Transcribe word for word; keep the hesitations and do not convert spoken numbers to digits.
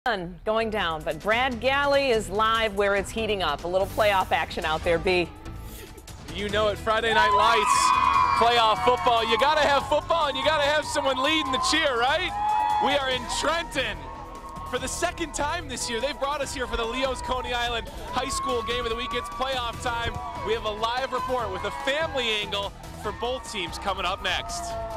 Sun going down, but Brad Galley is live where it's heating up. A little playoff action out there, B. You know it, Friday Night Lights, playoff football. You gotta have football and you gotta have someone leading the cheer, right? We are in Trenton for the second time this year. They've brought us here for the Leo's Coney Island High School Game of the Week. It's playoff time. We have a live report with a family angle for both teams coming up next.